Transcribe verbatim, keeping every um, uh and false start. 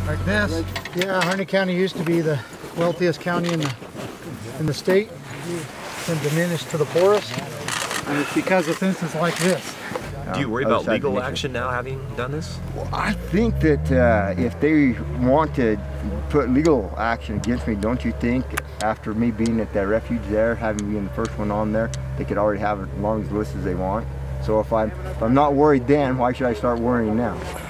like this. Yeah, Harney County used to be the wealthiest county in the in the state. It's been diminished to the poorest, and it's because of fences like this. Do you worry about legal action now, having done this? Well, I think that uh, if they want to put legal action against me, don't you think, after me being at that refuge there, having been the first one on there, they could already have as long as list as they want? So if I'm, if I'm not worried then, why should I start worrying now?